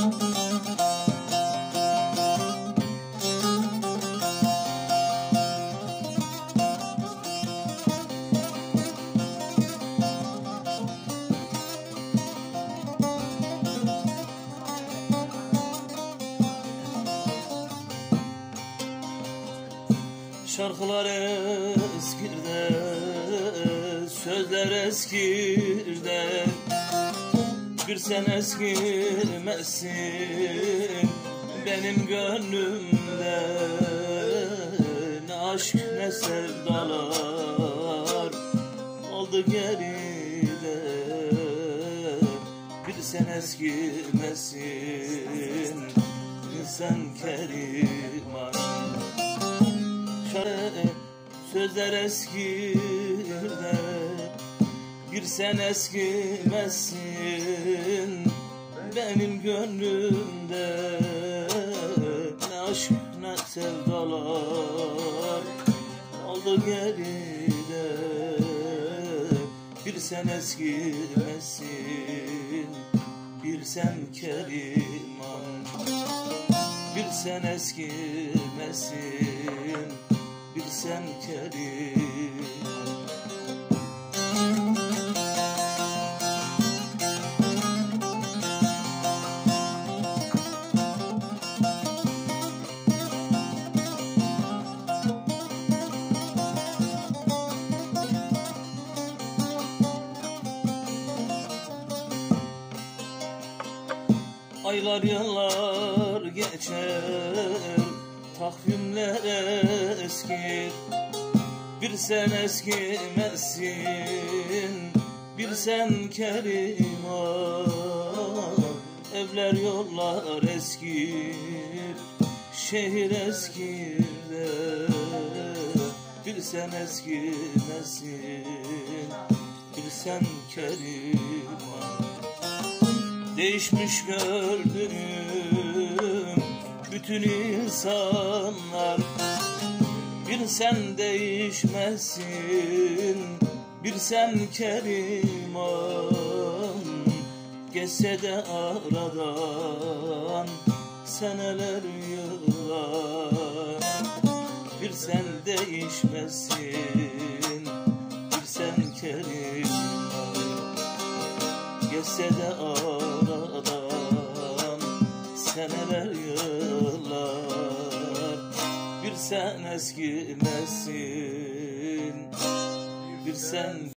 Şarkılar eskirde, sözler eskirde, bir sen eskirmezsin benim gönlümde. Ne aşk ne sevdalar oldu geride, bir sen eskirmezsin sen Keriman. Sözler eskirde, bir sen eskimezsin benim gönlümde. Ne aşk ne sevdalar oldu geride, bir sen eskimezsin bir sen Keriman. Bir sen eskimezsin bir sen Keriman. Aylar yıllar geçer, takvimler eskir, bir sen eskimezsin bir sen Keriman. Evler yollar eskir, şehir eskir de, bir sen eskimezsin bir sen Keriman. Değişmiş gördüm bütün insanlar, bir sen değişmezsin bir sen Keriman. Geçse de aradan seneler yıllar, bir sen değişmezsin bir sen Keriman. Geçse de aradan seneler yıllar, bir sen eskimezsin bir sen